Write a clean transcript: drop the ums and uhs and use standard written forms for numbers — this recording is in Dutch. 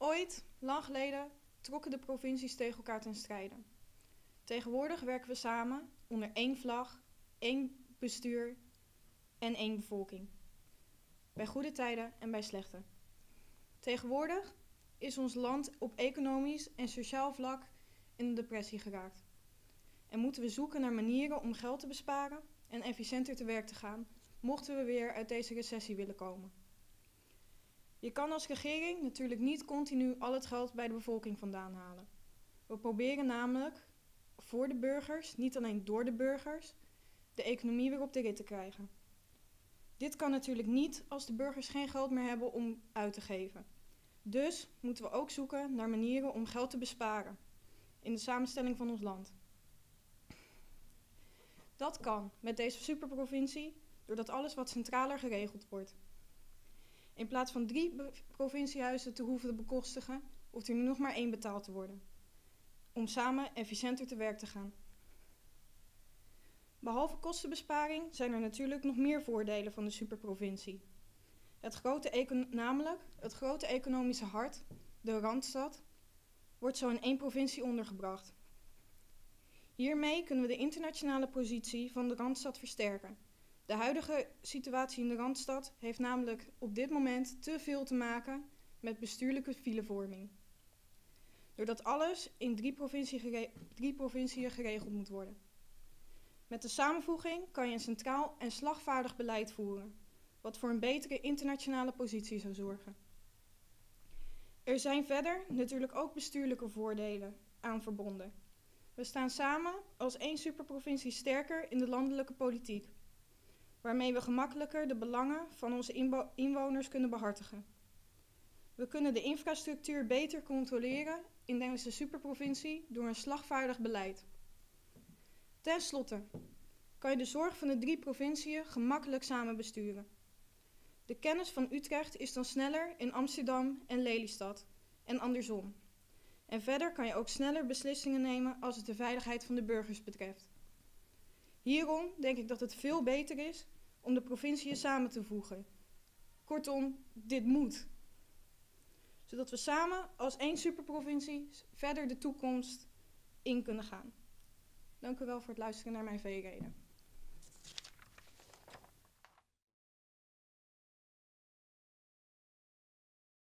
Ooit, lang geleden, trokken de provincies tegen elkaar ten strijde. Tegenwoordig werken we samen onder één vlag, één bestuur en één bevolking. Bij goede tijden en bij slechte. Tegenwoordig is ons land op economisch en sociaal vlak in een depressie geraakt. En moeten we zoeken naar manieren om geld te besparen en efficiënter te werk te gaan, mochten we weer uit deze recessie willen komen. Je kan als regering natuurlijk niet continu al het geld bij de bevolking vandaan halen. We proberen namelijk voor de burgers, niet alleen door de burgers, de economie weer op de rit te krijgen. Dit kan natuurlijk niet als de burgers geen geld meer hebben om uit te geven. Dus moeten we ook zoeken naar manieren om geld te besparen in de samenstelling van ons land. Dat kan met deze superprovincie doordat alles wat centraler geregeld wordt. In plaats van 3 provinciehuizen te hoeven te bekostigen, hoeft er nu nog maar 1 betaald te worden. Om samen efficiënter te werk te gaan. Behalve kostenbesparing zijn er natuurlijk nog meer voordelen van de superprovincie. Namelijk het grote economische hart, de Randstad, wordt zo in 1 provincie ondergebracht. Hiermee kunnen we de internationale positie van de Randstad versterken. De huidige situatie in de Randstad heeft namelijk op dit moment te veel te maken met bestuurlijke filevorming. Doordat alles in 3 provinciën geregeld moet worden. Met de samenvoeging kan je een centraal en slagvaardig beleid voeren, wat voor een betere internationale positie zou zorgen. Er zijn verder natuurlijk ook bestuurlijke voordelen aan verbonden. We staan samen als 1 superprovincie sterker in de landelijke politiek, waarmee we gemakkelijker de belangen van onze inwoners kunnen behartigen. We kunnen de infrastructuur beter controleren in deze superprovincie door een slagvaardig beleid. Ten slotte kan je de zorg van de 3 provinciën gemakkelijk samen besturen. De kennis van Utrecht is dan sneller in Amsterdam en Lelystad en andersom. En verder kan je ook sneller beslissingen nemen als het de veiligheid van de burgers betreft. Hierom denk ik dat het veel beter is om de provinciën samen te voegen. Kortom, dit moet. Zodat we samen als 1 superprovincie verder de toekomst in kunnen gaan. Dank u wel voor het luisteren naar mijn veerreden.